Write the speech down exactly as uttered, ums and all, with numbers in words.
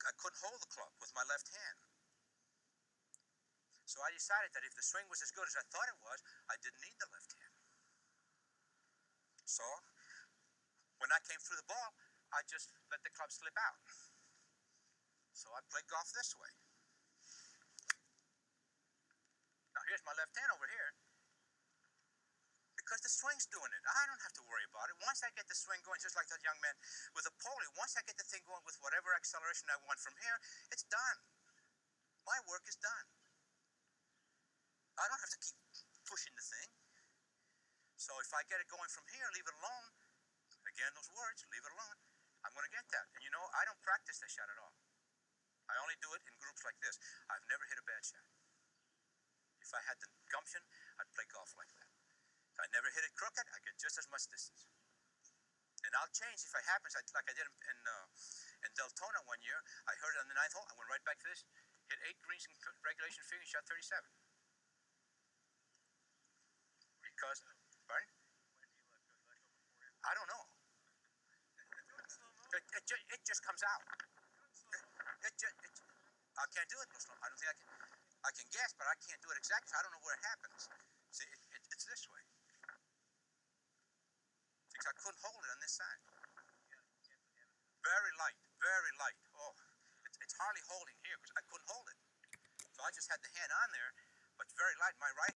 I couldn't hold the club with my left hand. So I decided that if the swing was as good as I thought it was, I didn't need the left hand. So when I came through the ball, I just let the club slip out. So I played golf this way. Now here's my left hand over here. Because the swing's doing it. I don't have to worry about it. Once I get the swing going, just like that young man with the pole, once I get the thing going with whatever acceleration I want from here, it's done. My work is done. I don't have to keep pushing the thing. So if I get it going from here, leave it alone. Again, those words, leave it alone. I'm going to get that. And you know, I don't practice that shot at all. I only do it in groups like this. I've never hit a bad shot. If I had the gumption, I'd play golf like that. If I never hit it crooked, I get just as much distance. And I'll change if it happens, like I did in uh, in Deltona one year. I heard it on the ninth hole. I went right back to this, hit eight greens in regulation figure, shot thirty-seven. Because, pardon? I don't know. It, it, ju it just comes out. It, it, ju it, I can't do it. I don't think I can. I can guess, but I can't do it exactly. I don't know where it happens. See, it, it, it's this way. Because I couldn't hold it on this side. Very light, very light. Oh, it's, it's hardly holding here because I couldn't hold it. So I just had the hand on there, but very light. My right